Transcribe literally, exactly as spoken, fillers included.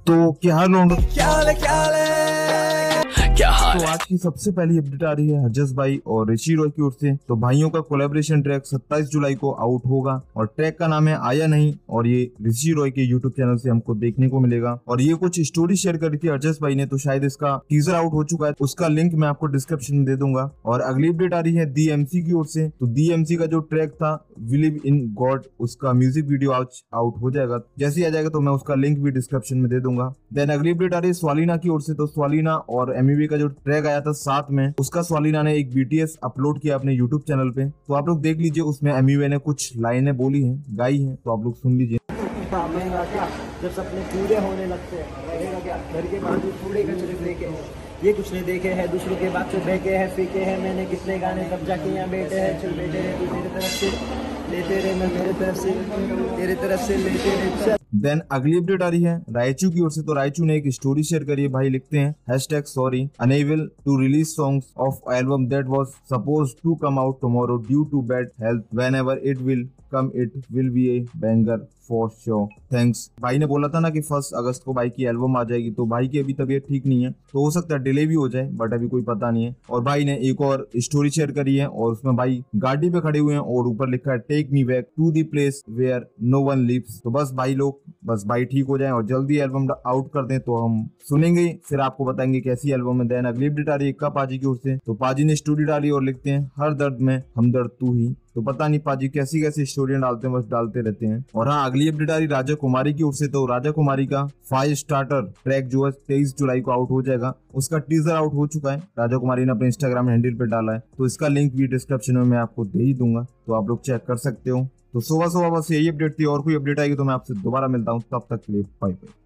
तो क्या हाल होगा? क्या हाल क्या हाल है? क्या हाल तो आज की सबसे पहली अपडेट आ रही है हरजस भाई और ऋषि रॉय की ओर से। तो भाइयों का कोलैबोरेशन ट्रैक सत्ताईस जुलाई को आउट होगा और ट्रैक का नाम है आया नहीं, और ये ऋषि रॉय के यूट्यूब चैनल से हमको देखने को मिलेगा। और ये कुछ स्टोरी शेयर करी थी हरजस भाई ने, तो शायद इसका टीजर आउट हो चुका है, उसका लिंक मैं आपको डिस्क्रिप्शन में दे दूंगा। और अगली अपडेट आ रही है डी एम सी की ओर से। तो डी एम सी का जो ट्रैक था बिलीव इन गॉड, उसका म्यूजिक वीडियो आज आउट हो जाएगा। जैसे ही आ जाएगा तो मैं उसका लिंक भी डिस्क्रिप्शन में दे दूंगा। देन अगली अपडेट आ रही है स्वालिना की ओर से। तो स्वालिना और एमवीवी का जो ट्रैक आया था साथ में, उसका स्वालिना ने एक बीटीएस अपलोड किया अपने यूट्यूब चैनल पे, तो आप लोग देख लीजिए। उसमें एमवीवी ने कुछ लाइनें बोली हैं, गाई हैं, तो आप लोग सुन लीजिए। जब सपने पूरे होने लगते हैं रहेगा क्या, घर के बाजू कूड़े कचरे फेंके हैं, ये कुछ ने देखे हैं, दूसरों के बात से बहके हैं, फेंके हैं मैंने कितने गाने, तब जाके यहाँ बैठे हैं। चल बैठे रहे तू मेरे तरफ से, लेते रहे मैं मेरे तरफ से, तेरे तरफ से लेते रहे। देन अगली अपडेट आ रही है रायचू की ओर से। तो रायचू ने एक स्टोरी शेयर करी है, भाई लिखते हैं hashtag sorry unable to release songs of album that was supposed to come out tomorrow due to bad health, whenever it will come it will be a banger for sure, thanks. भाई ने बोला था ना कि first अगस्त को भाई की album आ जाएगी, तो भाई की अभी तबीयत ठीक नहीं है, तो हो सकता है डिले भी हो जाए, बट अभी कोई पता नहीं है। और भाई ने एक और स्टोरी शेयर करी है, और उसमें भाई गाड़ी पे खड़े हुए हैं और ऊपर लिखा है take me back to the place where no one lives. तो बस भाई लोग, बस भाई ठीक हो जाए और जल्दी एल्बम आउट कर दें तो हम सुनेंगे, फिर आपको बताएंगे कैसी एल्बम है। देन अगली अपडेट आ रही है इक्का पाजी की ओर से। तो पाजी ने स्टोरी डाली और लिखते हैं हर दर्द में हमदर्द तू ही। तो पता नहीं पाजी कैसी कैसी स्टोरियां डालते हैं, बस डालते रहते हैं। और हाँ, अगली अपडेट आ रही राजा कुमारी की ओर से। तो राजा कुमारी का फाइव स्टार्टर ट्रैक जो है तेईस जुलाई को आउट हो जाएगा, उसका टीजर आउट हो चुका है, राजा कुमारी ने अपने इंस्टाग्राम हैंडल पे डाला है, तो इसका लिंक भी डिस्क्रिप्शन में मैं आपको दे ही दूंगा, तो आप लोग चेक कर सकते हो। तो सुबह सुबह बस यही अपडेट थी, और कोई अपडेट आएगी तो मैं आपसे दोबारा मिलता हूँ, तब तक के लिए बाय बाय।